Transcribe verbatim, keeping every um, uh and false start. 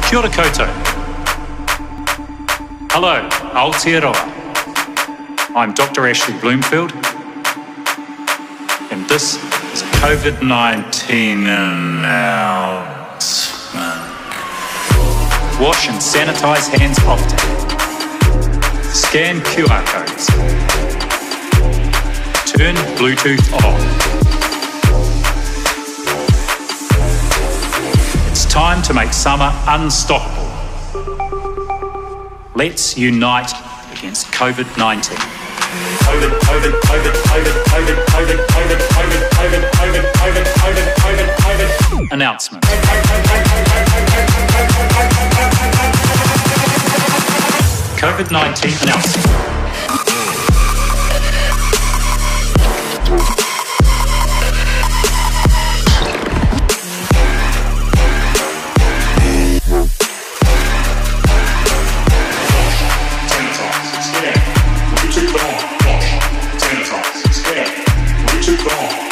Kia ora koutou. Hello, Aotearoa. I'm Doctor Ashley Bloomfield, and this is a COVID nineteen announcement. Wash and sanitize hands often. Scan Q R codes. Turn Bluetooth off. It's time to make summer unstoppable. Let's unite against COVID nineteen. COVID, COVID, COVID, COVID, COVID, COVID, COVID, COVID, COVID, COVID, COVID, COVID, COVID, COVID. Announcement. COVID nineteen announcement. Too long.